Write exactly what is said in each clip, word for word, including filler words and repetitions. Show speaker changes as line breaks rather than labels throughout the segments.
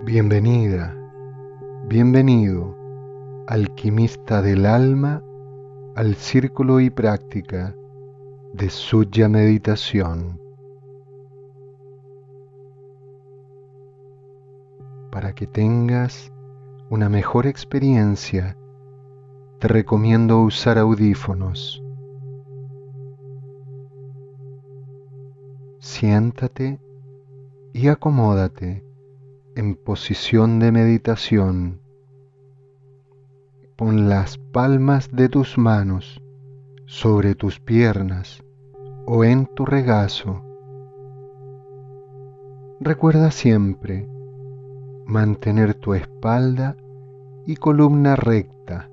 Bienvenida, bienvenido, alquimista del alma, al círculo y práctica de Sujya Meditación. Para que tengas una mejor experiencia, te recomiendo usar audífonos. Siéntate y acomódate en posición de meditación. Pon las palmas de tus manos sobre tus piernas o en tu regazo. Recuerda siempre mantener tu espalda y columna recta.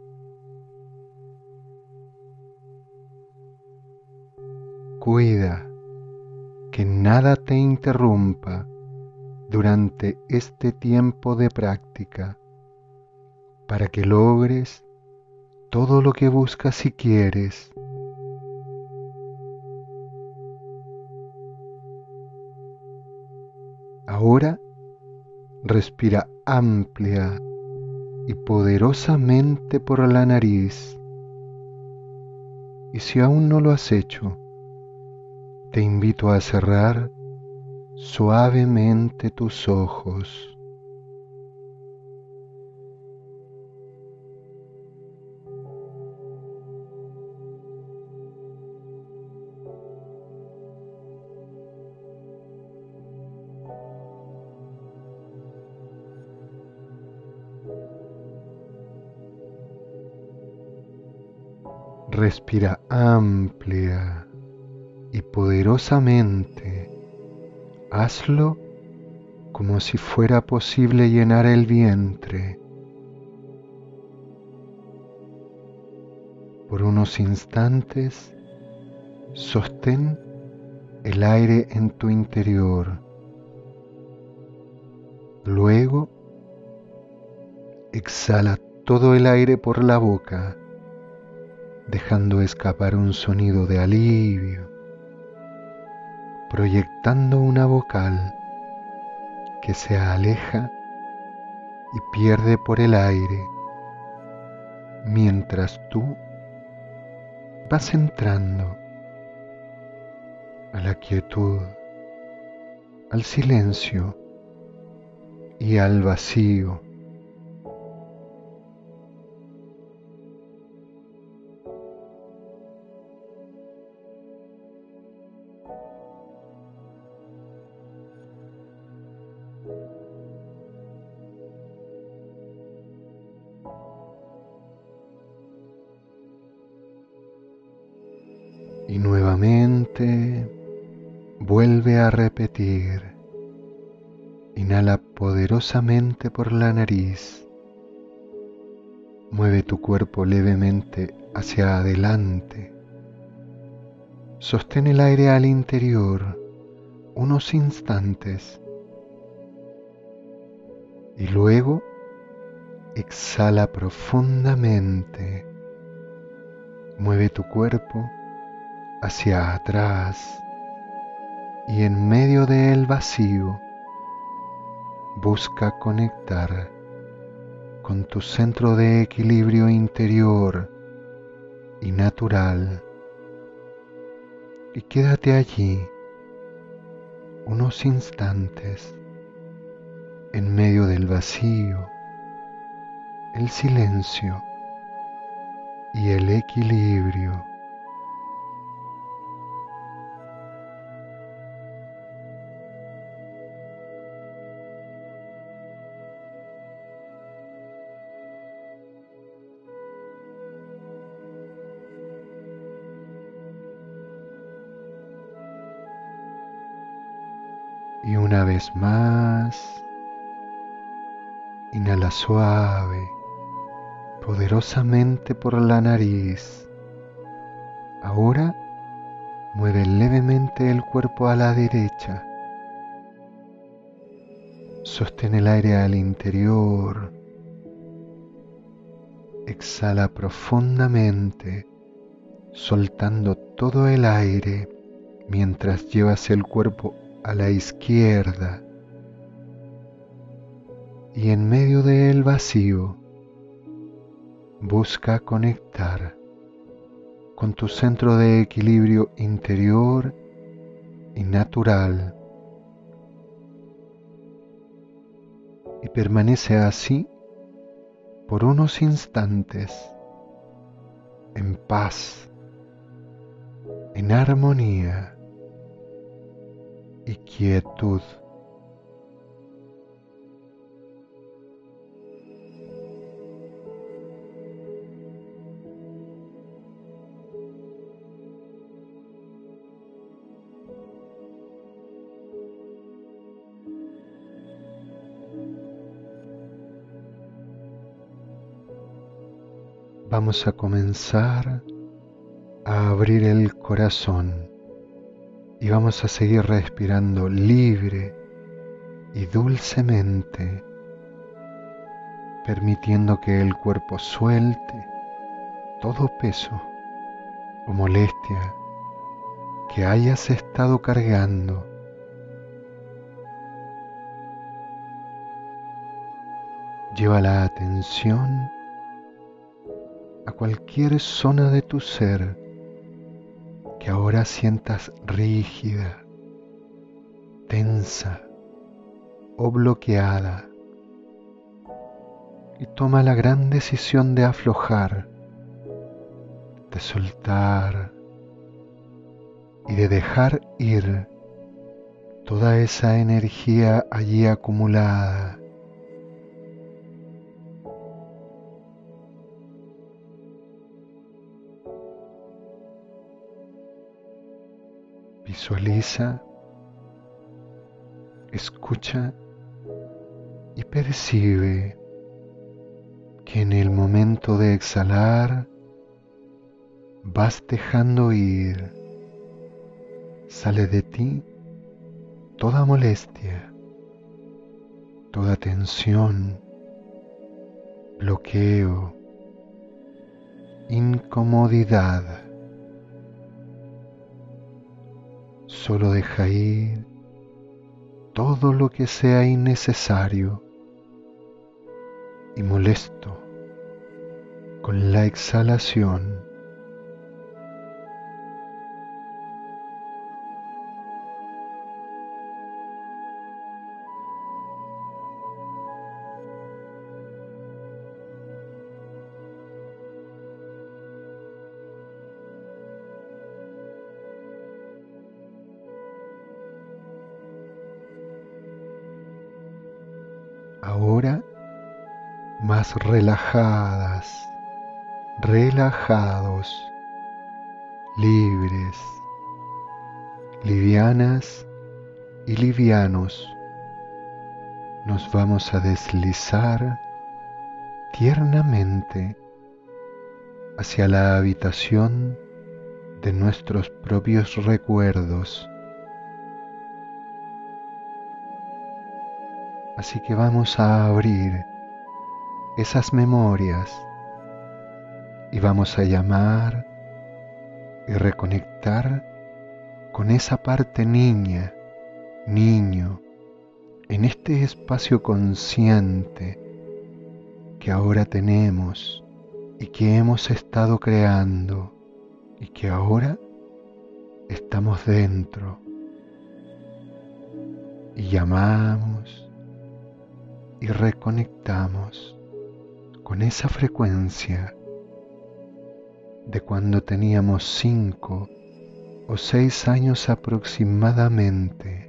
Cuida que nada te interrumpa durante este tiempo de práctica para que logres todo lo que buscas y quieres. Ahora respira amplia y poderosamente por la nariz. Y si aún no lo has hecho, te invito a cerrar suavemente tus ojos. Respira amplia y poderosamente. Hazlo como si fuera posible llenar el vientre. Por unos instantes, sostén el aire en tu interior. Luego, exhala todo el aire por la boca, dejando escapar un sonido de alivio, proyectando una vocal que se aleja y pierde por el aire, mientras tú vas entrando a la quietud, al silencio y al vacío. Y nuevamente vuelve a repetir. Inhala poderosamente por la nariz. Mueve tu cuerpo levemente hacia adelante. Sostén el aire al interior unos instantes. Y luego exhala profundamente. Mueve tu cuerpo hacia atrás y en medio del vacío busca conectar con tu centro de equilibrio interior y natural y quédate allí unos instantes en medio del vacío, el silencio y el equilibrio. Y una vez más, inhala suave, poderosamente por la nariz. Ahora mueve levemente el cuerpo a la derecha. Sostén el aire al interior. Exhala profundamente, soltando todo el aire mientras llevas el cuerpo a la izquierda. y en medio del vacío busca conectar con tu centro de equilibrio interior y natural, y permanece así por unos instantes en paz, en armonía y quietud. Vamos a comenzar a abrir el corazón y vamos a seguir respirando libre y dulcemente, permitiendo que el cuerpo suelte todo peso o molestia que hayas estado cargando. Lleva la atención a cualquier zona de tu ser que ahora sientas rígida, tensa o bloqueada, y toma la gran decisión de aflojar, de soltar y de dejar ir toda esa energía allí acumulada. Visualiza, escucha y percibe que en el momento de exhalar vas dejando ir, sale de ti toda molestia, toda tensión, bloqueo, incomodidad. Solo deja ir todo lo que sea innecesario y molesto con la exhalación. Ahora más relajadas, relajados, libres, livianas y livianos, nos vamos a deslizar tiernamente hacia la habitación de nuestros propios recuerdos. Así que vamos a abrir esas memorias y vamos a llamar y reconectar con esa parte niña, niño, en este espacio consciente que ahora tenemos y que hemos estado creando y que ahora estamos dentro. Y llamamos y reconectamos con esa frecuencia de cuando teníamos cinco o seis años aproximadamente.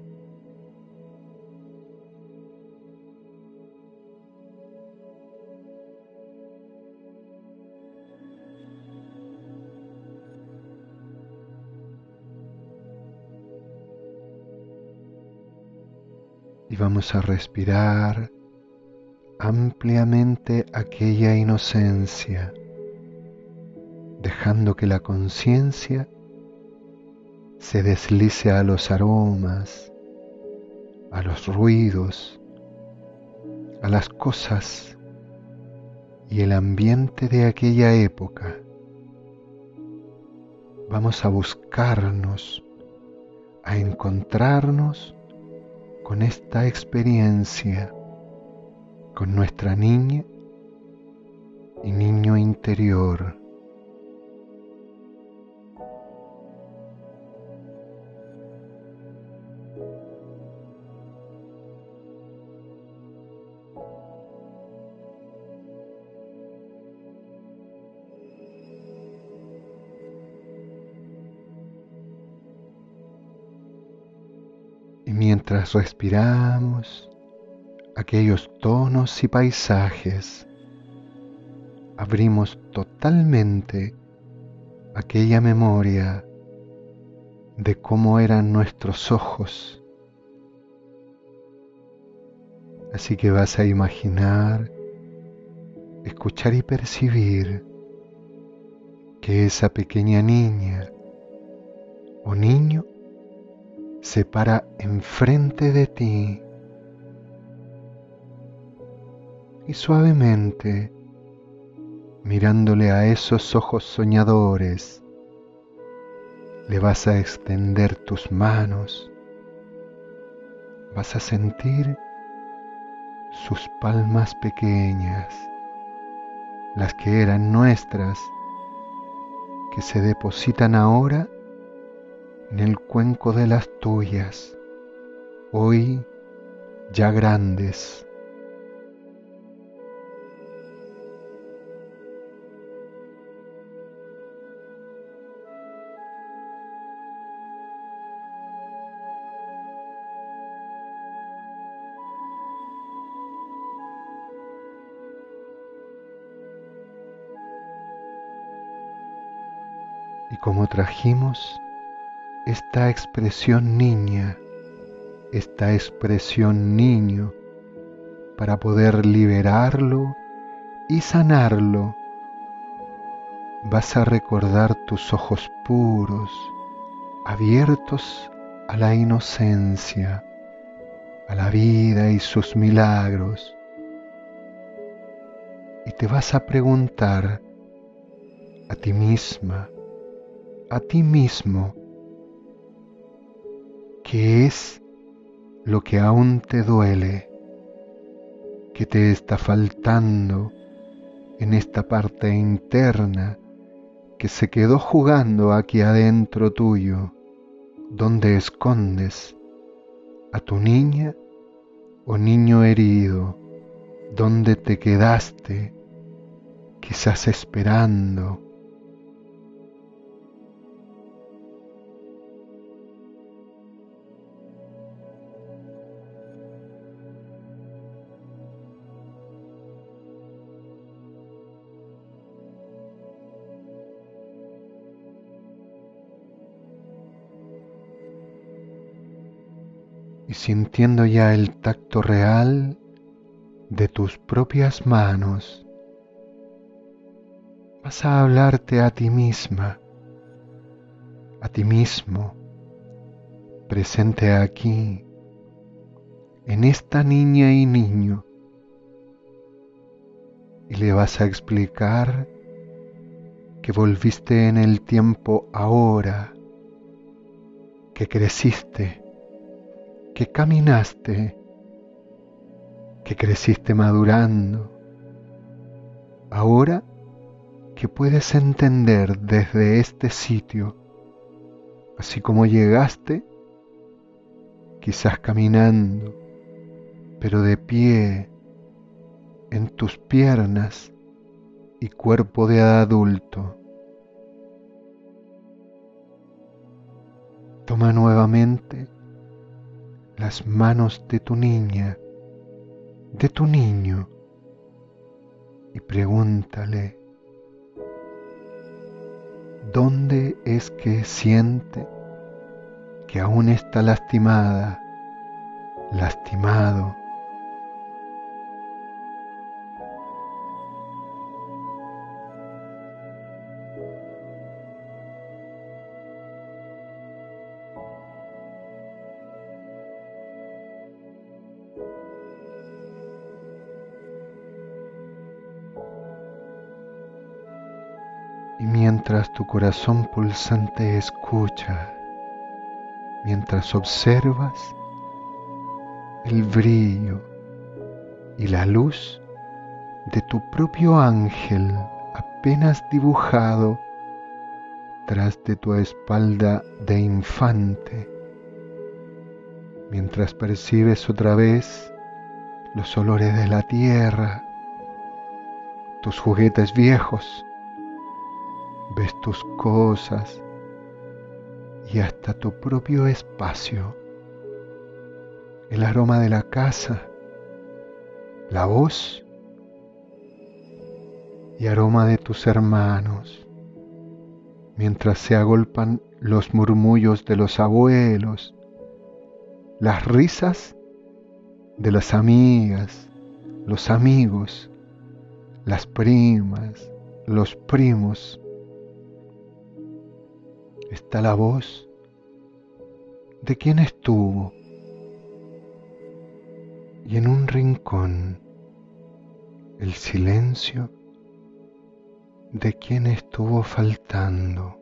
Y vamos a respirar ampliamente aquella inocencia, dejando que la conciencia se deslice a los aromas, a los ruidos, a las cosas y el ambiente de aquella época. Vamos a buscarnos, a encontrarnos con esta experiencia con nuestra niña y niño interior. Y mientras respiramos aquellos tonos y paisajes, abrimos totalmente aquella memoria de cómo eran nuestros ojos. Así que vas a imaginar, escuchar y percibir que esa pequeña niña o niño se para enfrente de ti y suavemente, mirándole a esos ojos soñadores, le vas a extender tus manos, vas a sentir sus palmas pequeñas, las que eran nuestras, que se depositan ahora en el cuenco de las tuyas, hoy ya grandes. Y como trajimos esta expresión niña, esta expresión niño, para poder liberarlo y sanarlo, vas a recordar tus ojos puros, abiertos a la inocencia, a la vida y sus milagros. Y te vas a preguntar a ti misma, a ti mismo, ¿qué es lo que aún te duele? ¿Qué te está faltando en esta parte interna que se quedó jugando aquí adentro tuyo, donde escondes a tu niña o niño herido, donde te quedaste quizás esperando? Y sintiendo ya el tacto real de tus propias manos, vas a hablarte a ti misma, a ti mismo, presente aquí, en esta niña y niño, y le vas a explicar que volviste en el tiempo ahora, que creciste, que caminaste, que creciste madurando. Ahora que puedes entender desde este sitio, así como llegaste, quizás caminando, pero de pie, en tus piernas y cuerpo de adulto. Toma nuevamente las manos de tu niña, de tu niño, y pregúntale, ¿dónde es que siente que aún está lastimada, lastimado? Y mientras tu corazón pulsante escucha, mientras observas el brillo y la luz de tu propio ángel apenas dibujado tras de tu espalda de infante, mientras percibes otra vez los olores de la tierra, tus juguetes viejos, ves tus cosas y hasta tu propio espacio, el aroma de la casa, la voz y aroma de tus hermanos, mientras se agolpan los murmullos de los abuelos, las risas de las amigas, los amigos, las primas, los primos. Está la voz de quien estuvo, y en un rincón el silencio de quien estuvo faltando.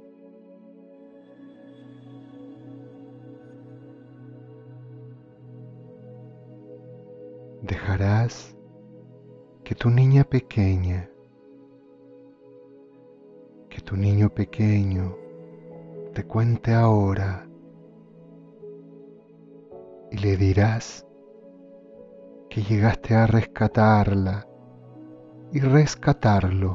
Dejarás que tu niña pequeña, que tu niño pequeño te cuente ahora, y le dirás que llegaste a rescatarla y rescatarlo.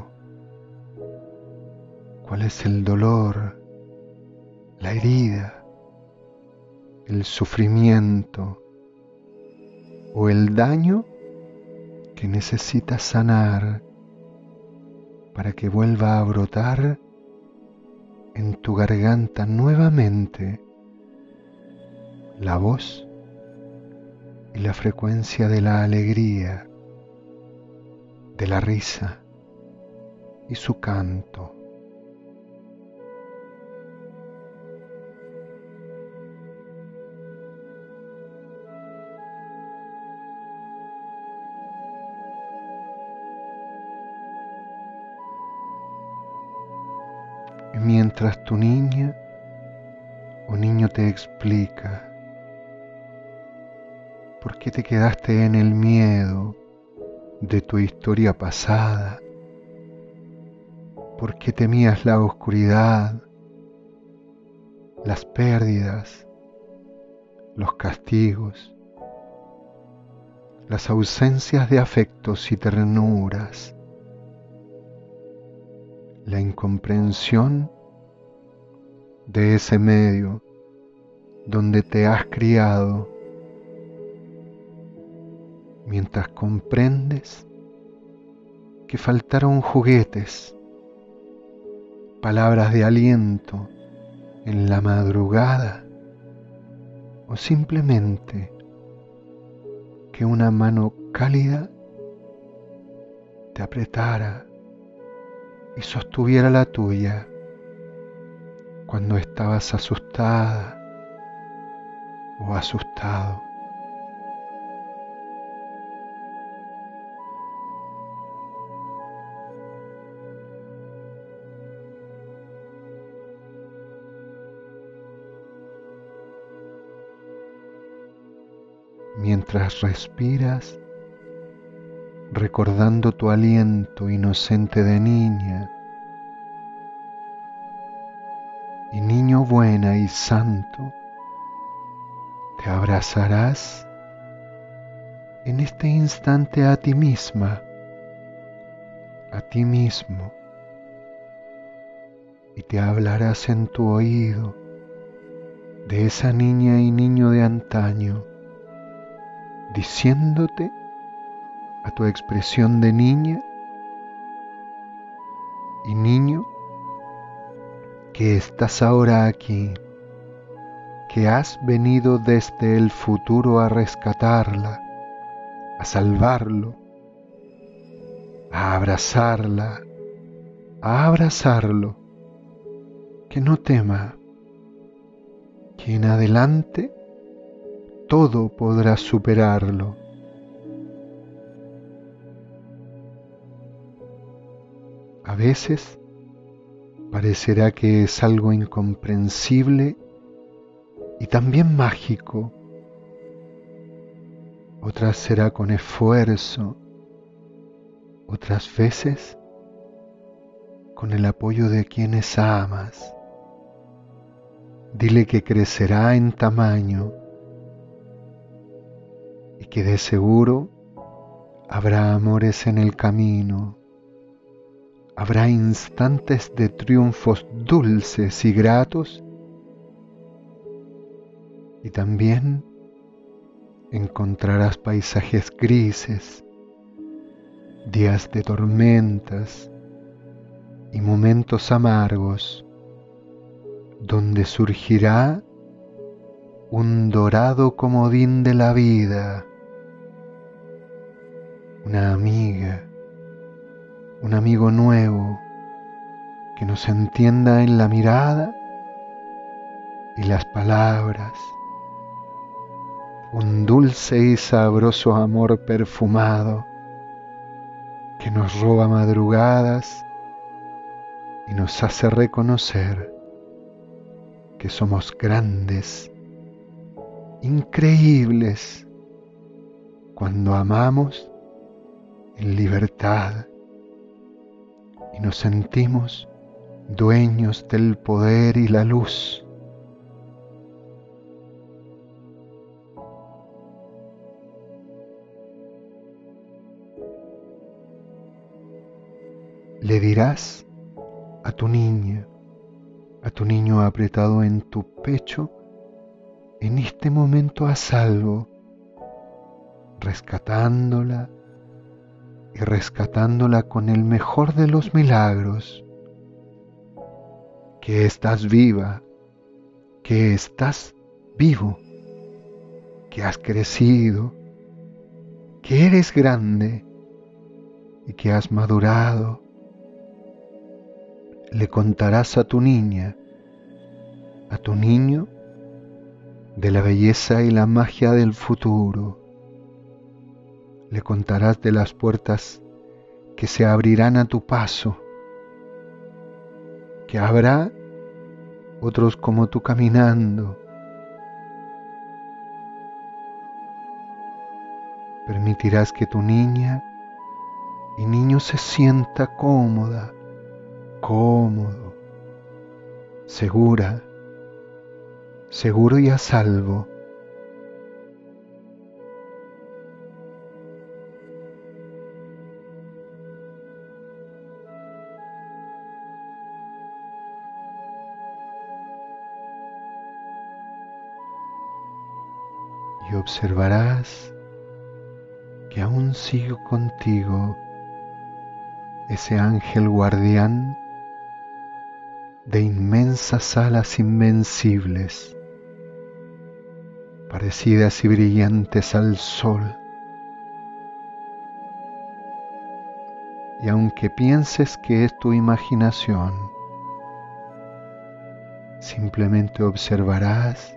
¿Cuál es el dolor, la herida, el sufrimiento o el daño que necesitas sanar para que vuelva a brotar en tu garganta nuevamente la voz y la frecuencia de la alegría, de la risa y su canto? Y mientras tu niña o niño te explica por qué te quedaste en el miedo de tu historia pasada, por qué temías la oscuridad, las pérdidas, los castigos, las ausencias de afectos y ternuras, la incomprensión de ese medio donde te has criado, mientras comprendes que faltaron juguetes, palabras de aliento en la madrugada, o simplemente que una mano cálida te apretara y sostuviera la tuya cuando estabas asustada o asustado. Mientras respiras, recordando tu aliento inocente de niña y niño buena y santo, te abrazarás en este instante a ti misma, a ti mismo, y te hablarás en tu oído de esa niña y niño de antaño, diciéndote a tu expresión de niña y niño que estás ahora aquí, que has venido desde el futuro a rescatarla, a salvarlo, a abrazarla, a abrazarlo, que no tema, que en adelante todo podrá superarlo. A veces parecerá que es algo incomprensible y también mágico. otras será con esfuerzo, otras veces con el apoyo de quienes amas. Dile que crecerá en tamaño y que de seguro habrá amores en el camino, habrá instantes de triunfos dulces y gratos, y también encontrarás paisajes grises, días de tormentas y momentos amargos, donde surgirá un dorado comodín de la vida, una amiga, un amigo nuevo que nos entienda en la mirada y las palabras, un dulce y sabroso amor perfumado que nos roba madrugadas y nos hace reconocer que somos grandes, increíbles, cuando amamos en libertad y nos sentimos dueños del poder y la luz. Le dirás a tu niña, a tu niño apretado en tu pecho, en este momento a salvo, rescatándola y rescatándola con el mejor de los milagros, que estás viva, que estás vivo, que has crecido, que eres grande y que has madurado. Le contarás a tu niña, a tu niño, de la belleza y la magia del futuro. Le contarás de las puertas que se abrirán a tu paso, que habrá otros como tú caminando. Permitirás que tu niña y niño se sienta cómoda, cómodo, segura, seguro y a salvo. Y observarás que aún sigo contigo ese ángel guardián de inmensas alas invencibles, parecidas y brillantes al sol. Y aunque pienses que es tu imaginación, simplemente observarás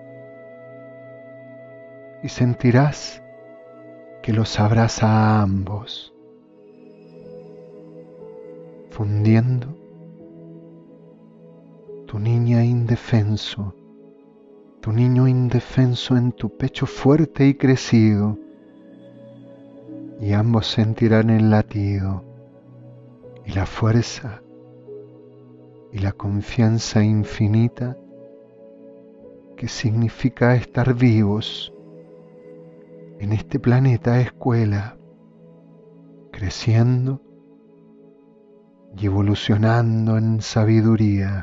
y sentirás que los abraza a ambos, fundiendo tu niña indefenso, tu niño indefenso en tu pecho fuerte y crecido, y ambos sentirán el latido y la fuerza y la confianza infinita que significa estar vivos en este planeta escuela, creciendo y evolucionando en sabiduría.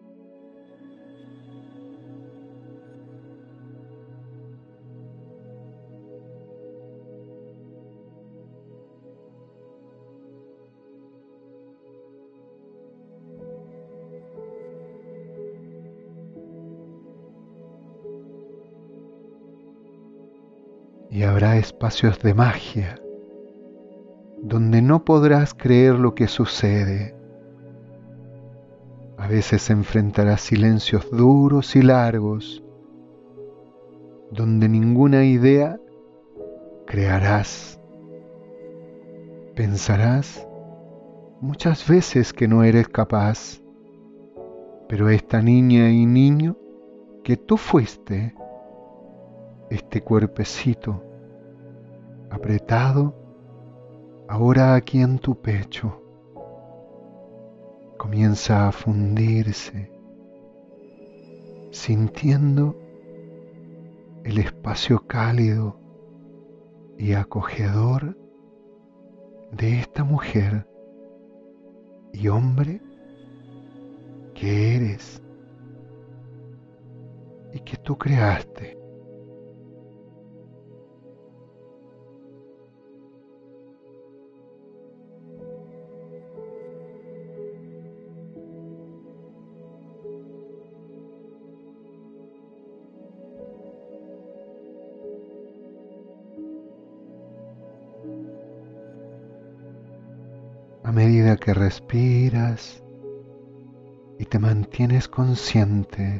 Y habrá espacios de magia donde no podrás creer lo que sucede. A veces enfrentarás silencios duros y largos, donde ninguna idea crearás. Pensarás muchas veces que no eres capaz, pero esta niña y niño que tú fuiste, este cuerpecito, apretado ahora aquí en tu pecho, comienza a fundirse, sintiendo el espacio cálido y acogedor de esta mujer y hombre que eres y que tú creaste. A medida que respiras y te mantienes consciente,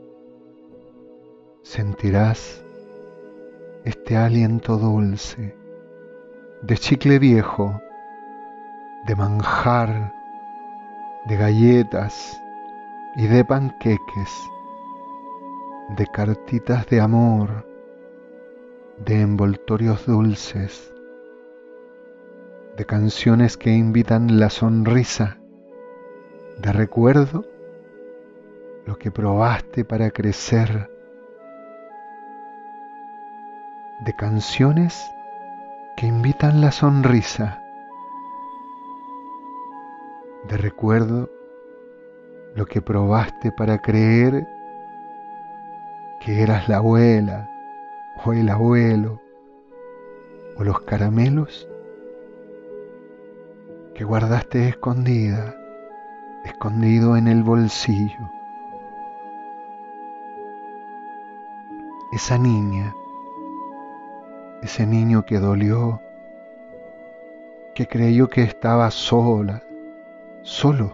sentirás este aliento dulce de chicle viejo, de manjar, de galletas y de panqueques, de cartitas de amor, de envoltorios dulces, de canciones que invitan la sonrisa, de recuerdo lo que probaste para crecer, de canciones que invitan la sonrisa, de recuerdo lo que probaste para creer que eras la abuela o el abuelo, o los caramelos que guardaste escondida, escondido en el bolsillo. Esa niña, ese niño que dolió, que creyó que estaba sola, solo,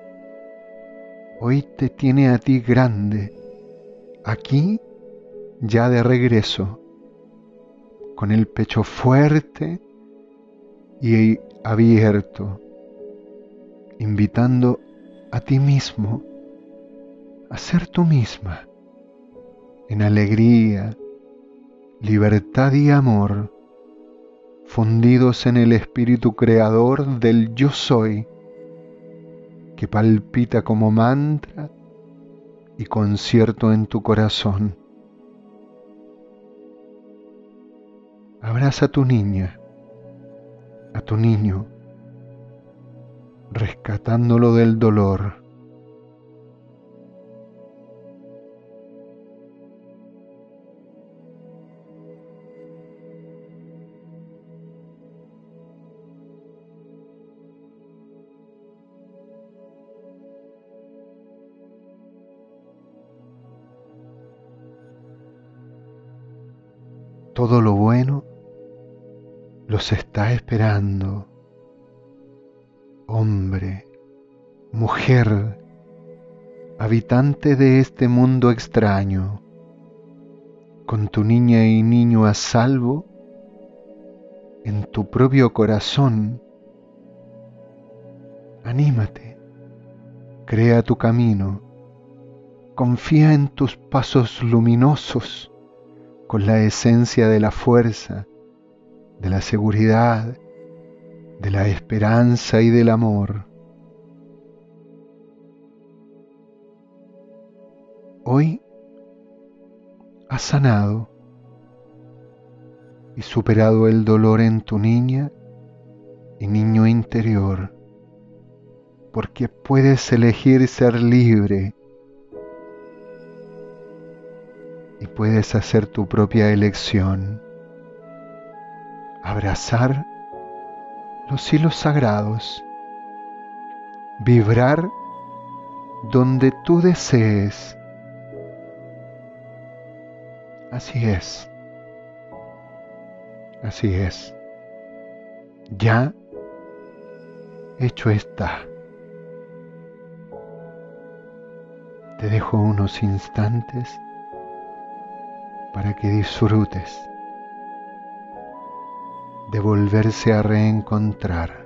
hoy te tiene a ti grande, aquí ya de regreso, con el pecho fuerte y abierto, invitando a ti mismo a ser tú misma, en alegría, libertad y amor, fundidos en el espíritu creador del yo soy, que palpita como mantra y concierto en tu corazón. Abraza a tu niña, a tu niño, rescatándolo del dolor. Todo lo bueno los está esperando. Hombre, mujer, habitante de este mundo extraño, con tu niña y niño a salvo en tu propio corazón, anímate, crea tu camino, confía en tus pasos luminosos con la esencia de la fuerza, de la seguridad, de la esperanza y del amor. Hoy has sanado y superado el dolor en tu niña y niño interior, porque puedes elegir ser libre y puedes hacer tu propia elección, abrazar los hilos sagrados, vibrar donde tú desees. Así es, así es, ya hecho está. Te dejo unos instantes para que disfrutes de volverse a reencontrar.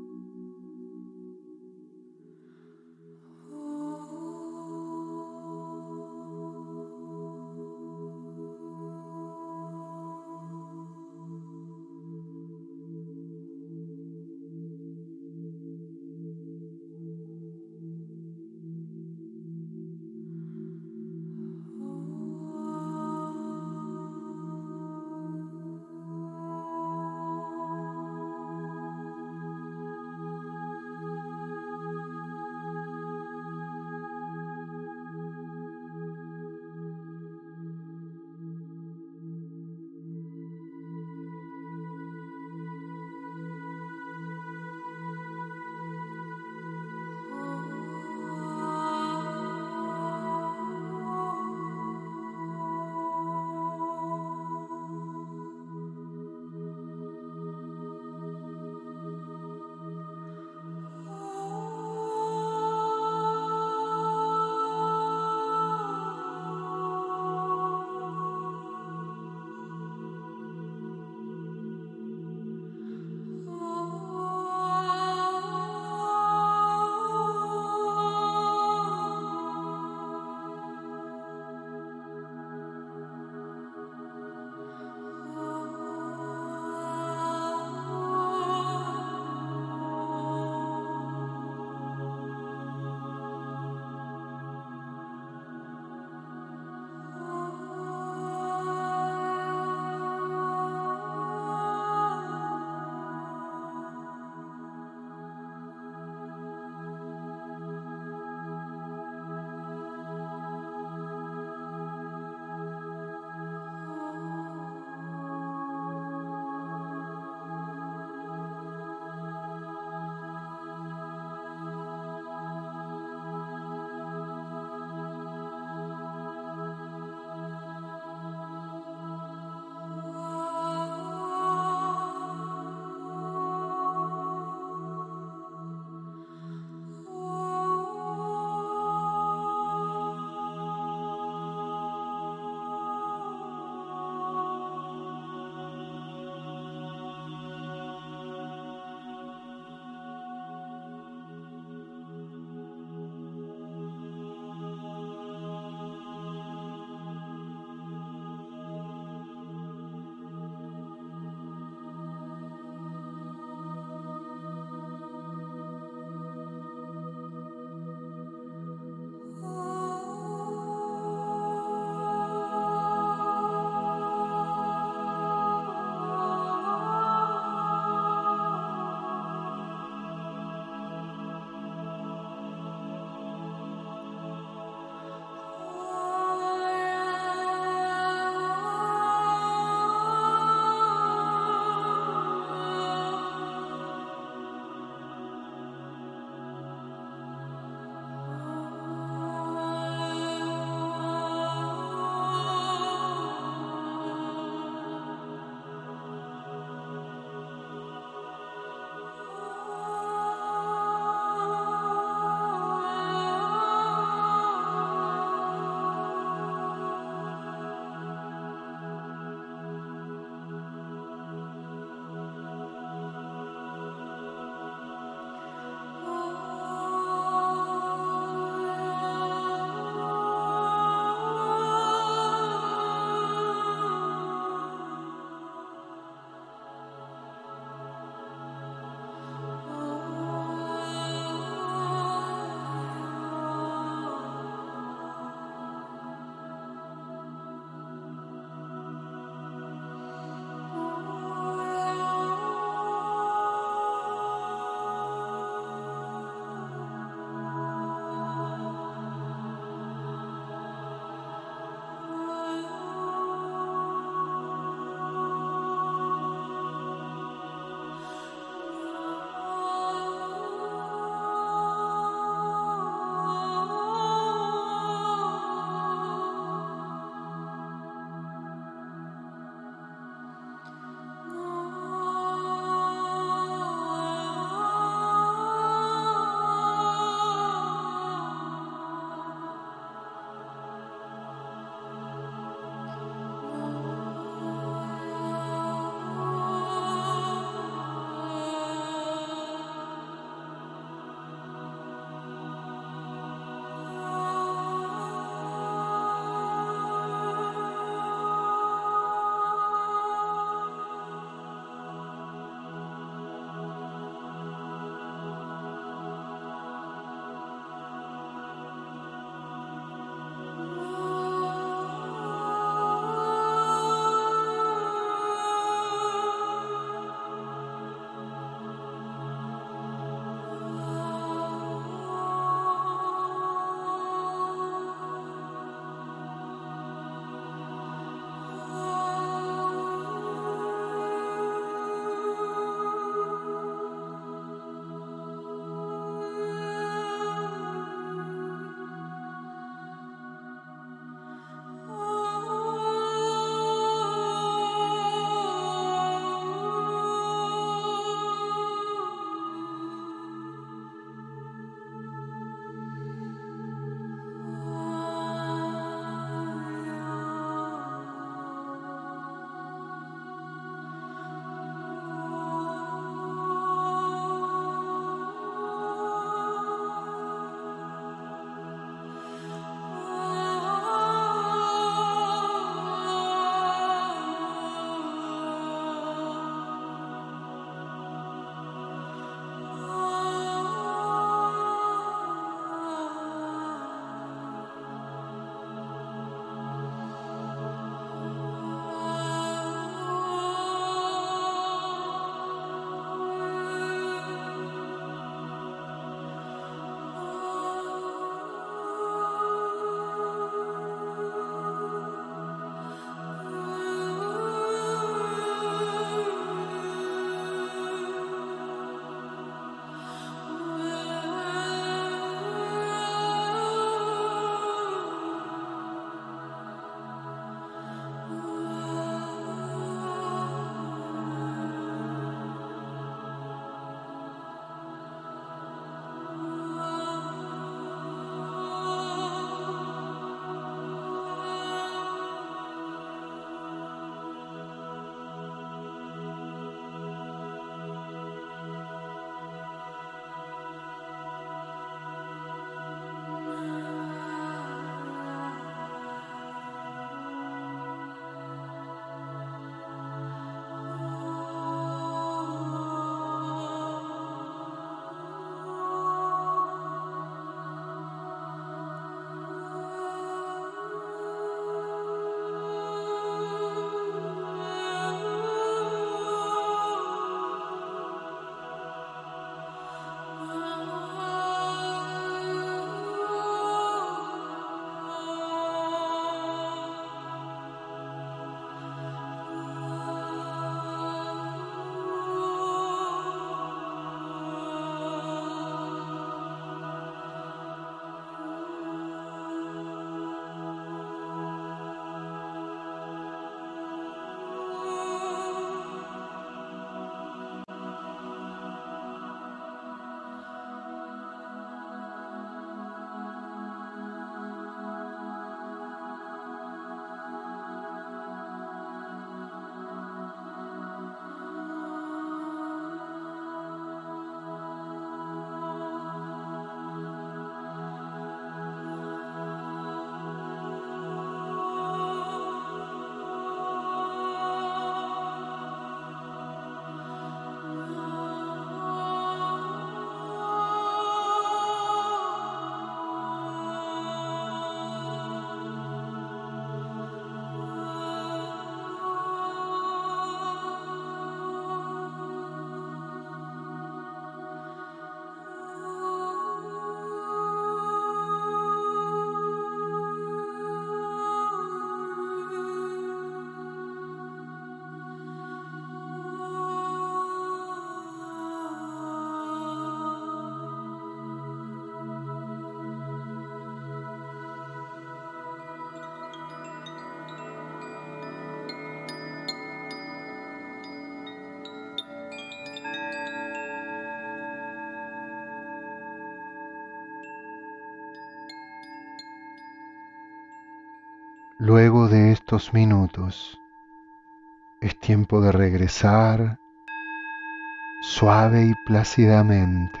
Luego de estos minutos, es tiempo de regresar suave y plácidamente.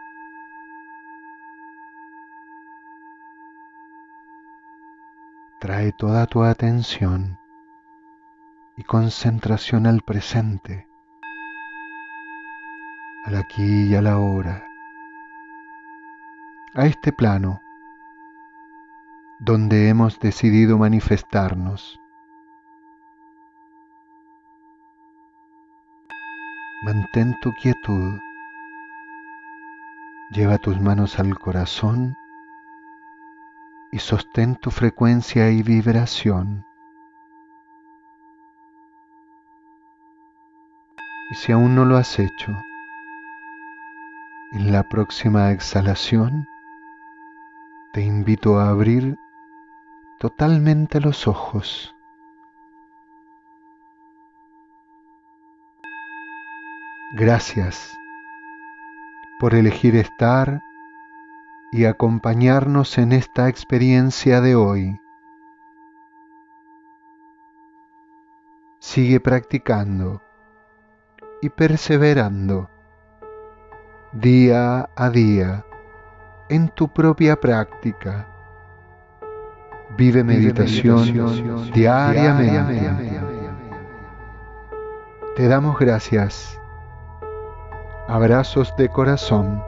Trae toda tu atención y concentración al presente, al aquí y a la ahora, a este plano donde hemos decidido manifestarnos. Mantén tu quietud, lleva tus manos al corazón y sostén tu frecuencia y vibración. Y si aún no lo has hecho, en la próxima exhalación te invito a abrir totalmente los ojos. Gracias por elegir estar y acompañarnos en esta experiencia de hoy. Sigue practicando y perseverando día a día en tu propia práctica. Vive meditación, Vive meditación diariamente. diariamente. Te damos gracias. Abrazos de corazón.